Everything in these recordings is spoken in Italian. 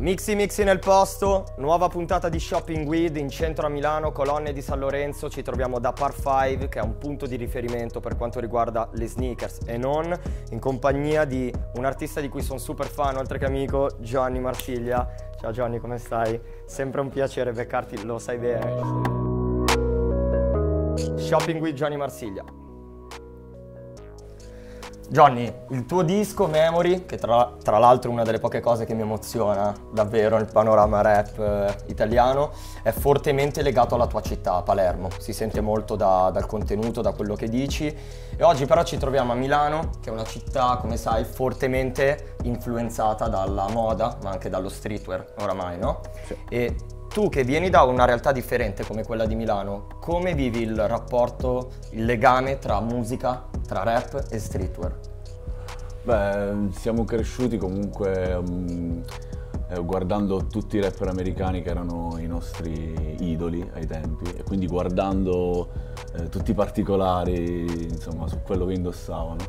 Mixi nel posto, nuova puntata di Shopping With in centro a Milano, Colonne di San Lorenzo. Ci troviamo da Par 5, che è un punto di riferimento per quanto riguarda le sneakers e non, in compagnia di un artista di cui sono super fan, oltre che amico, Gianni Marsiglia. Ciao Gianni, come stai? Sempre un piacere beccarti, lo sai bene. Shopping With Gianni Marsiglia. Johnny, il tuo disco Memory, che tra l'altro è una delle poche cose che mi emoziona davvero nel panorama rap italiano, è fortemente legato alla tua città, Palermo. Si sente molto dal contenuto, da quello che dici. E oggi però ci troviamo a Milano, che è una città, come sai, fortemente influenzata dalla moda, ma anche dallo streetwear oramai, no? Sì. E tu che vieni da una realtà differente come quella di Milano, come vivi il rapporto, il legame tra musica, tra rap e streetwear? Beh, siamo cresciuti comunque guardando tutti i rapper americani che erano i nostri idoli ai tempi, e quindi guardando tutti i particolari, insomma, su quello che indossavano,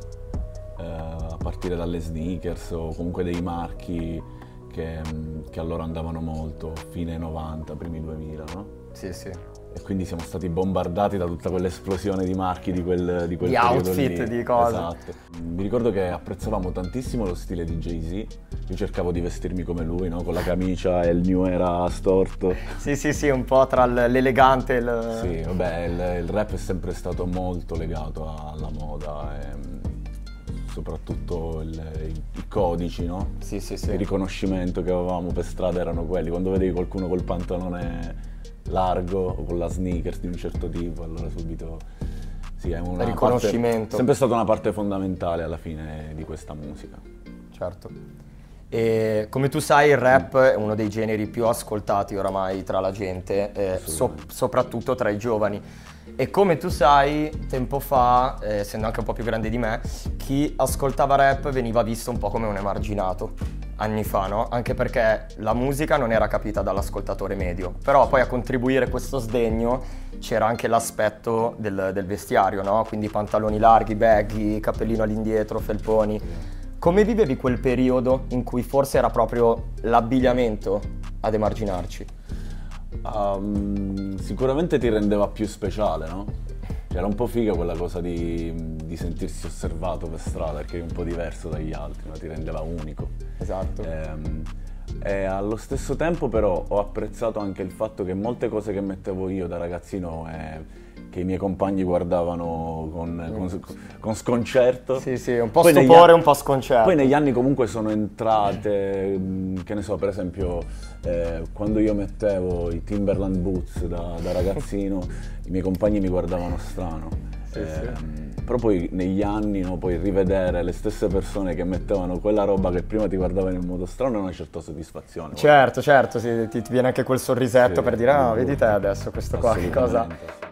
a partire dalle sneakers o comunque dei marchi che allora andavano molto, fine 90, primi 2000, no? Sì, sì. E quindi siamo stati bombardati da tutta quell'esplosione di marchi di quel di periodo outfit, lì. di cose. Esatto. Mi ricordo che apprezzavamo tantissimo lo stile di Jay-Z. Io cercavo di vestirmi come lui, no? Con la camicia e il New Era storto. Sì, un po' tra l'elegante e il... Sì, vabbè, il rap è sempre stato molto legato alla moda e soprattutto i codici, no? Sì. Il riconoscimento che avevamo per strada erano quelli. Quando vedevi qualcuno col pantalone largo o con la sneakers di un certo tipo, allora subito sì, è una riconoscimento. È sempre stata una parte fondamentale alla fine di questa musica. Certo. E come tu sai, il rap è uno dei generi più ascoltati oramai tra la gente, soprattutto tra i giovani. E come tu sai, tempo fa, essendo anche un po' più grande di me, chi ascoltava rap veniva visto un po' come un emarginato, anni fa, no? Anche perché la musica non era capita dall'ascoltatore medio, però poi a contribuire questo sdegno c'era anche l'aspetto del vestiario, no? Quindi pantaloni larghi, baggy, cappellino all'indietro, felponi. Come vivevi quel periodo in cui forse era proprio l'abbigliamento ad emarginarci? Sicuramente ti rendeva più speciale, no? C'era un po' figa quella cosa di sentirsi osservato per strada, perché eri un po' diverso dagli altri, no? Ti rendeva unico. Esatto. E allo stesso tempo però ho apprezzato anche il fatto che molte cose che mettevo io da ragazzino che i miei compagni guardavano con sconcerto. Sì, un po' stupore, un po' sconcerto. Poi negli anni comunque sono entrate, che ne so, per esempio quando io mettevo i Timberland Boots da ragazzino, i miei compagni mi guardavano strano. Sì. Però poi negli anni, no, poi rivedere le stesse persone che mettevano quella roba che prima ti guardavano in modo strano è una certa soddisfazione. Certo, sì, ti viene anche quel sorrisetto, sì, per dire, ah, vedi te adesso questo qua, che cosa...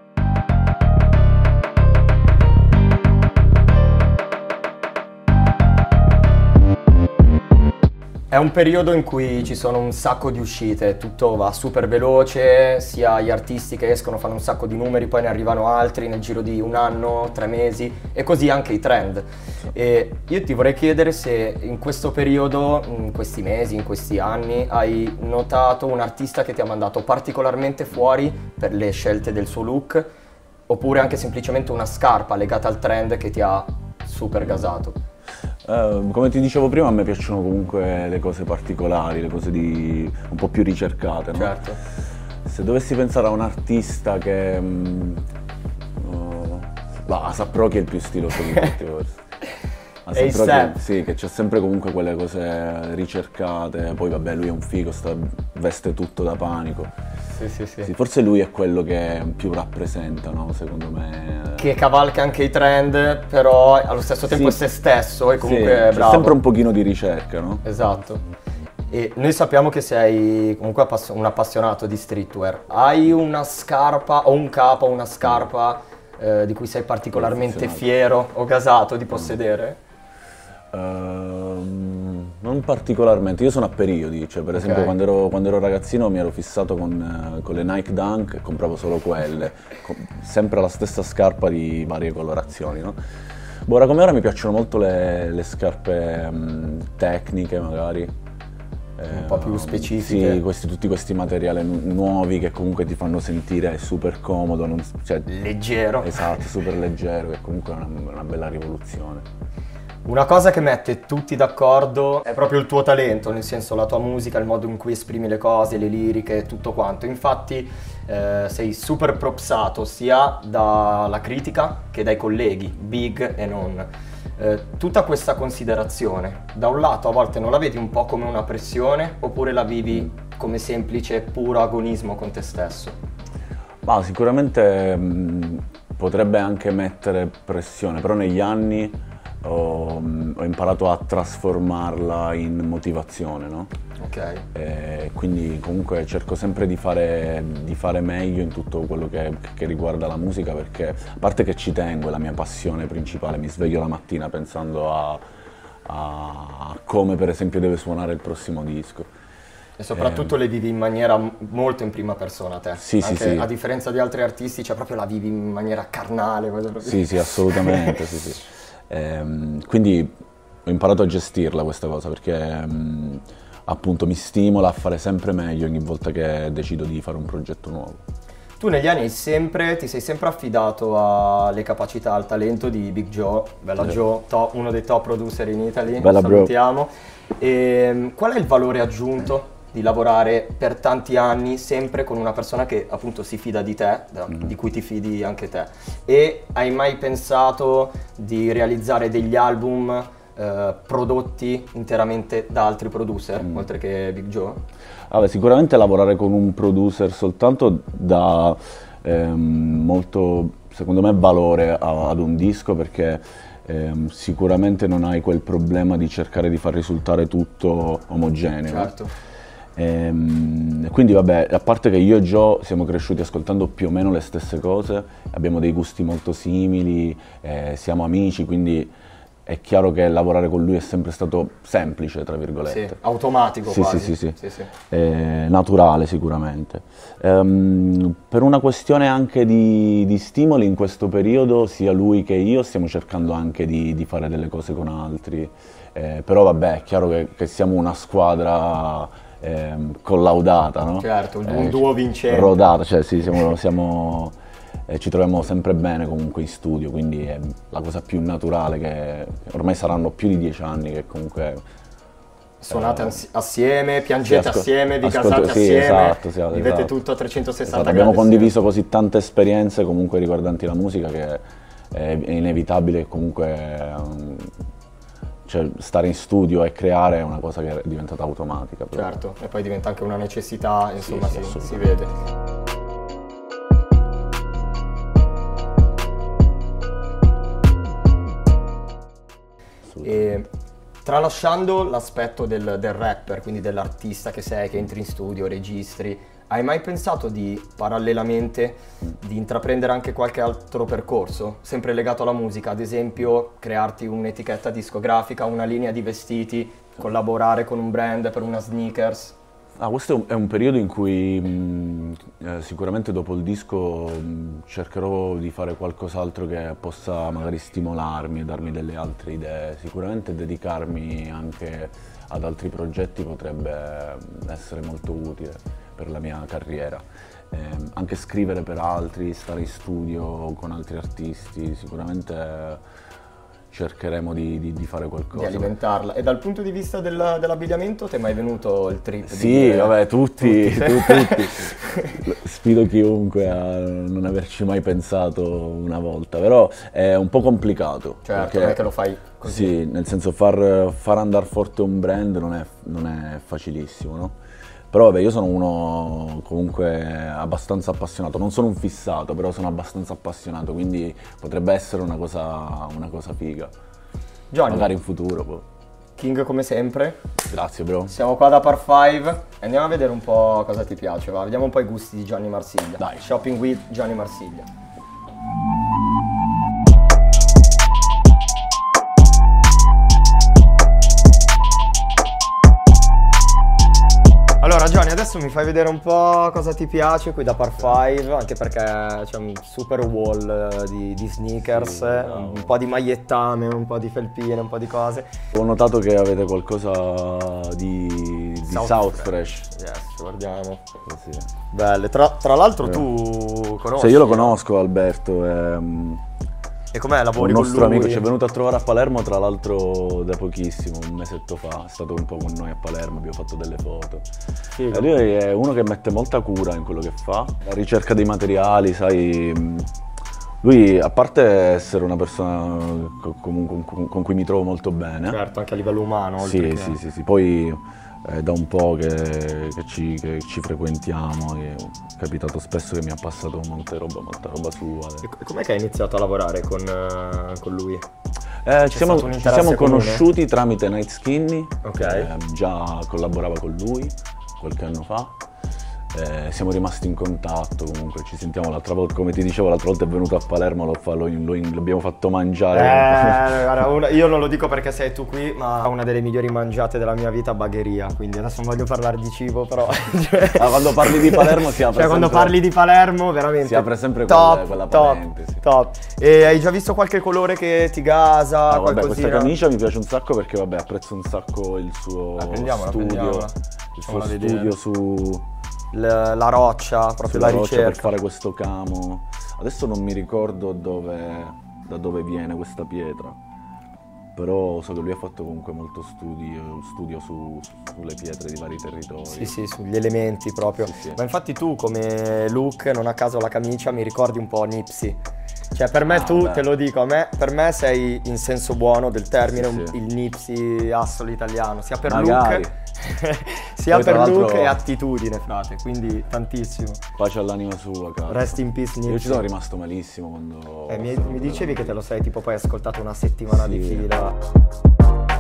È un periodo in cui ci sono un sacco di uscite, tutto va super veloce, sia gli artisti che escono fanno un sacco di numeri, poi ne arrivano altri nel giro di un anno, 3 mesi, e così anche i trend. E io ti vorrei chiedere se in questo periodo, in questi mesi, in questi anni, hai notato un artista che ti ha mandato particolarmente fuori per le scelte del suo look, oppure anche semplicemente una scarpa legata al trend che ti ha super gasato. Come ti dicevo prima, a me piacciono comunque le cose particolari, le cose un po' più ricercate, no? Certo. Se dovessi pensare a un artista che... A$AP Rocky è il più stiloso di tutti, forse. Sì, che c'ha sempre comunque quelle cose ricercate, poi vabbè, lui è un figo, veste tutto da Panico. Sì, forse lui è quello che più rappresenta, no? Secondo me. Che cavalca anche i trend, però allo stesso tempo è se stesso e comunque è bravo. C'è sempre un pochino di ricerca, no? Esatto. E noi sappiamo che sei comunque un appassionato di streetwear. Hai una scarpa o un capo, una scarpa di cui sei particolarmente fiero o gasato di possedere? Non particolarmente, io sono a periodi, cioè per esempio quando ero ragazzino mi ero fissato con le Nike Dunk e compravo solo quelle, sempre la stessa scarpa di varie colorazioni, no? Ora come ora mi piacciono molto le scarpe tecniche magari, un po' più specifiche. Sì, tutti questi materiali nuovi che comunque ti fanno sentire super comodo, cioè, leggero. Esatto, super leggero, che comunque è una bella rivoluzione. Una cosa che mette tutti d'accordo è proprio il tuo talento, nel senso la tua musica, il modo in cui esprimi le cose, le liriche, tutto quanto. Infatti sei super propsato sia dalla critica che dai colleghi, big e non. Tutta questa considerazione, da un lato a volte non la vedi un po' come una pressione oppure la vivi come semplice, puro agonismo con te stesso? Ma sicuramente potrebbe anche mettere pressione, però negli anni ho imparato a trasformarla in motivazione, no? Ok. Quindi comunque cerco sempre di fare meglio in tutto quello che riguarda la musica, perché a parte che ci tengo, è la mia passione principale, mi sveglio la mattina pensando a come per esempio deve suonare il prossimo disco. E soprattutto le vivi in maniera molto in prima persona te. Sì, anche, sì. A differenza di altri artisti, cioè proprio la vivi in maniera carnale. Sì, assolutamente, sì. Quindi ho imparato a gestirla questa cosa, perché appunto mi stimola a fare sempre meglio ogni volta che decido di fare un progetto nuovo. Tu negli anni ti sei sempre affidato alle capacità, al talento di Big Joe, Bella Joe, uno dei top producer in Italy, Bella salutiamo. E, qual è il valore aggiunto di lavorare per tanti anni sempre con una persona che appunto si fida di te, di cui ti fidi anche te? E hai mai pensato di realizzare degli album prodotti interamente da altri producer, oltre che Big Joe? Vabbè, sicuramente lavorare con un producer soltanto dà molto, secondo me, valore ad un disco, perché sicuramente non hai quel problema di cercare di far risultare tutto omogeneo. Certo. Quindi vabbè, a parte che io e Joe siamo cresciuti ascoltando più o meno le stesse cose, abbiamo dei gusti molto simili, siamo amici, quindi è chiaro che lavorare con lui è sempre stato semplice, tra virgolette. Sì, automatico quasi. Sì. Naturale sicuramente. Per una questione anche di stimoli in questo periodo, sia lui che io stiamo cercando anche di fare delle cose con altri, però vabbè, è chiaro che siamo una squadra collaudata, no? Certo, un duo vincente. Rodata, cioè sì, ci troviamo sempre bene comunque in studio, quindi è la cosa più naturale, che ormai saranno più di 10 anni che comunque... Suonate assieme, piangete assieme, vi casate assieme, esatto, vivete tutto a 360 gradi. Abbiamo condiviso così tante esperienze comunque riguardanti la musica che è inevitabile che comunque... Cioè, stare in studio e creare è una cosa che è diventata automatica. Però. Certo, e poi diventa anche una necessità, insomma, si vede. E tralasciando l'aspetto del rapper, quindi dell'artista che sei, che entri in studio, registri, hai mai pensato parallelamente di intraprendere anche qualche altro percorso, sempre legato alla musica, ad esempio crearti un'etichetta discografica, una linea di vestiti, collaborare con un brand per una sneakers? Questo è un periodo in cui sicuramente dopo il disco cercherò di fare qualcos'altro che possa magari stimolarmi e darmi delle altre idee. Sicuramente dedicarmi anche ad altri progetti potrebbe essere molto utile per la mia carriera. Anche scrivere per altri, stare in studio con altri artisti, sicuramente cercheremo di fare qualcosa. Di alimentarla. E dal punto di vista dell'abbigliamento ti è mai venuto il trip? Sì, vabbè, tutti. Sfido chiunque a non averci mai pensato una volta, però è un po' complicato. Certo, perché, non è che lo fai così. Sì, nel senso far andare forte un brand non è facilissimo, no? Però vabbè, io sono uno comunque abbastanza appassionato, non sono un fissato, però sono abbastanza appassionato, quindi potrebbe essere una cosa figa. Johnny, magari in futuro. Poi. King come sempre. Grazie bro. Siamo qua da Par 5 e andiamo a vedere un po' cosa ti piace, va? Vediamo un po' i gusti di Johnny Marsiglia. Dai. Shopping with Johnny Marsiglia. Allora Johnny, adesso mi fai vedere un po' cosa ti piace qui da Par 5, anche perché c'è un super wall di sneakers, Sì, bravo. un po' di magliettame, un po' di felpine, un po' di cose. Ho notato che avete qualcosa di South Fresh. Yes, guardiamo. Sì. Belle. Tra l'altro tu conosci? Cioè io lo conosco Alberto, è E com'è? Lavori un con nostro lui? amico, ci è venuto a trovare a Palermo tra l'altro da pochissimo, un mesetto fa, è stato un po' con noi a Palermo, abbiamo fatto delle foto. Figo. E lui è uno che mette molta cura in quello che fa, la ricerca dei materiali, sai, lui a parte essere una persona comunque con cui mi trovo molto bene, Certo, anche a livello umano. oltre sì, che- sì, poi è da un po' che ci frequentiamo, e è capitato spesso che mi ha passato molta roba sua. E com'è che hai iniziato a lavorare con lui? Ci siamo stato un interesse comune? conosciuti tramite Night Skinny, Ok. già collaborava con lui qualche anno fa. Siamo rimasti in contatto, comunque ci sentiamo l'altra volta, come ti dicevo l'altra volta è venuto a Palermo, l'abbiamo fatto mangiare. Guarda, io non lo dico perché sei tu qui, ma una delle migliori mangiate della mia vita, Bagheria, quindi adesso non voglio parlare di cibo, però... Quando parli di Palermo si apre quando sempre- parli di Palermo, veramente... Si apre sempre top, quella top, parentesi. top. E hai già visto qualche colore che ti gasa, Ah, vabbè, qualcosina? questa camicia mi piace un sacco perché vabbè, apprezzo un sacco il suo prendiamola, studio, prendiamola. il suo Facciamola vedere. studio su La roccia, proprio sulla la roccia per ricerca. fare questo camo. Adesso non mi ricordo da dove viene questa pietra, però so che lui ha fatto comunque molto studio sulle pietre di vari territori. Sì, sì, sugli elementi proprio. Sì, sì. Ma infatti tu come look, non a caso la camicia, mi ricordi un po' Nipsey. Cioè per me tu, beh. te lo dico, per me sei in senso buono del termine Sì, sì. il Nipsey assolo italiano, sia per Magari. look, sia Poi, tra per look l'altro- e attitudine, frate, quindi tantissimo. Pace all'anima sua, caro. Rest in peace Io ci Nipsey. sono rimasto malissimo quando... Mi dicevi che te lo sei tipo poi ascoltato una settimana di Sì. fila.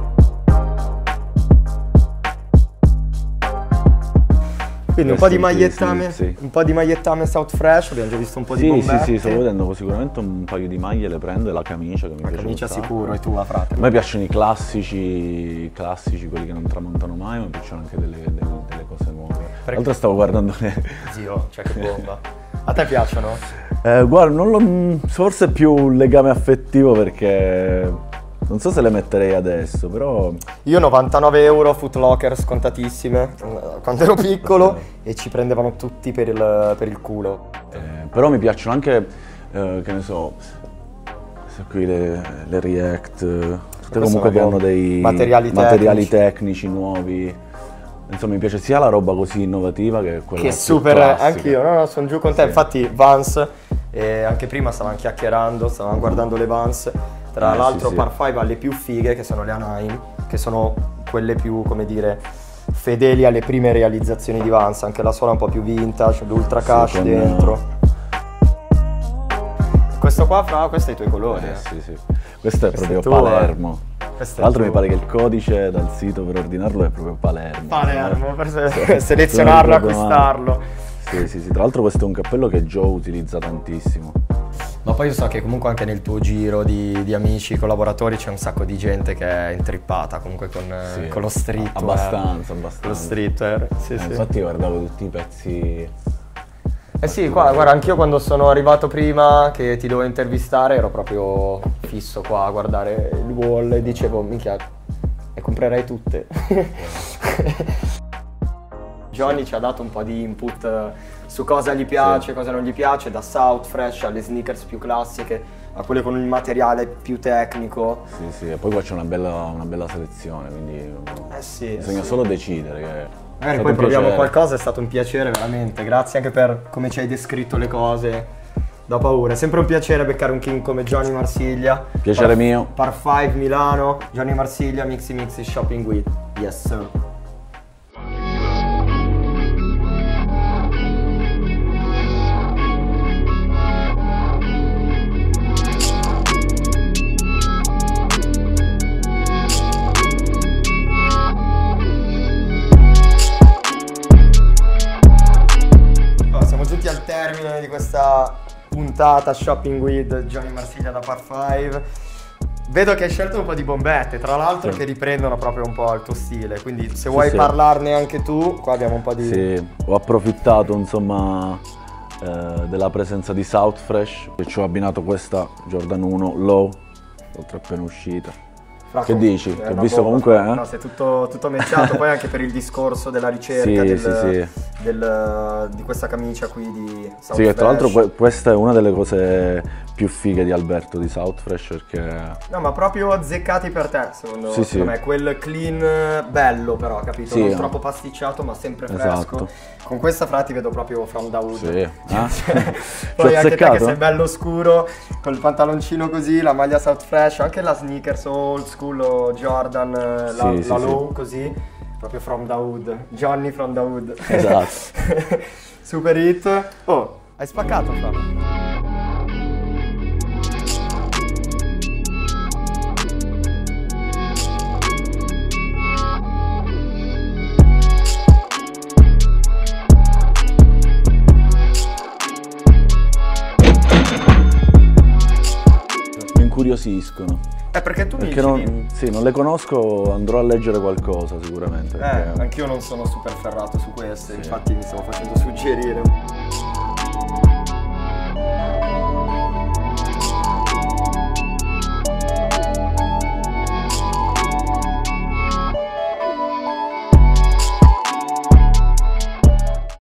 Quindi un po' di Rest in peace, magliettame, Nipsey. un po' di magliettame South Fresh, abbiamo già visto un po' di Sì, bombette. sì, sto vedendo sicuramente un paio di maglie, le prendo e la camicia che mi La piace camicia un sacco. sicuro, è tua, frate. A me piacciono i classici, quelli che non tramontano mai, ma mi piacciono anche delle cose nuove. Tra l'altro stavo guardando Zio, cioè che bomba. A te piacciono? guarda, forse è più un legame affettivo perché non so se le metterei adesso, però Io 99 euro Foot Locker scontatissime quando ero piccolo e ci prendevano tutti per il culo. però mi piacciono anche, che ne so, queste qui le React, tutte comunque che sono hanno dei materiali tecnici nuovi. Insomma, mi piace sia la roba così innovativa che quella Che più super, classica. anch'io, no, sono giù con te. Sì. Infatti Vans, anche prima stavamo chiacchierando, stavamo guardando le Vans. Tra l'altro sì. Par 5 ha le più fighe, che sono le A9, che sono quelle più, come dire, fedeli alle prime realizzazioni di Vans. Anche la suola un po' più vintage, l'ultra cash con- dentro. Questo qua, fra, questi i tuoi colori. Sì, sì. Questo è proprio è tuo, Palermo. Questo è Tra l'altro mi tuo. pare che il codice dal sito per ordinarlo è proprio Palermo. Palermo, per selezionarlo e Non mi ricordo acquistarlo. male. Sì. Tra l'altro questo è un cappello che Joe utilizza tantissimo. Ma poi io so che comunque anche nel tuo giro di amici, collaboratori c'è un sacco di gente che è intrippata comunque con lo streetwear. Abbastanza. Con lo streetwear, sì, sì. Infatti guardavo tutti i pezzi. Eh sì, qua, guarda, anch'io quando sono arrivato prima che ti dovevo intervistare ero proprio fisso qua a guardare il wall e dicevo, minchia, le comprerei tutte. Johnny ci ha dato un po' di input su cosa gli piace, cosa non gli piace, da South Fresh alle sneakers più classiche, a quelle con il materiale più tecnico. Sì, e poi qua c'è una bella selezione, quindi Sì. bisogna solo decidere che... Magari è poi stato un proviamo piacere. qualcosa, è stato un piacere veramente, grazie anche per come ci hai descritto le cose, da paura. È sempre un piacere beccare un king come Johnny Marsiglia. Piacere mio. Par 5 Milano, Johnny Marsiglia, Mixi Shopping with. Yes sir. Siamo giunti al termine di questa puntata Shopping with Johnny Marsiglia da Par 5. Vedo che hai scelto un po' di bombette, tra l'altro, sì, che riprendono proprio un po' il tuo stile, quindi se vuoi parlarne anche tu, qua abbiamo un po' di... Sì, ho approfittato insomma della presenza di South Fresh e ci ho abbinato questa Jordan 1 Low, oltre appena uscita. Che dici? Che ho visto comunque... No, sei tutto matchato, poi anche per il discorso della ricerca di questa camicia qui di South Sì, Fresh. tra l'altro questa è una delle cose più fighe di Alberto, di South Fresh, perché... No, ma proprio azzeccati per te, secondo me. Quel clean bello però, capito? Sì, non troppo pasticciato, ma sempre fresco. Esatto. Con questa fra ti vedo proprio from the hood. Sì. Poi anche te che sei bello scuro, con il pantaloncino così, la maglia South Fresh, anche la sneakers old school o Jordan, la low così, proprio from the hood. Johnny from the hood. Esatto. Super hit. Oh, hai spaccato fra. Incuriosiscono. Perché tu perché non le conosco, andrò a leggere qualcosa sicuramente. Anch'io non sono super ferrato su queste, infatti mi stavo facendo suggerire.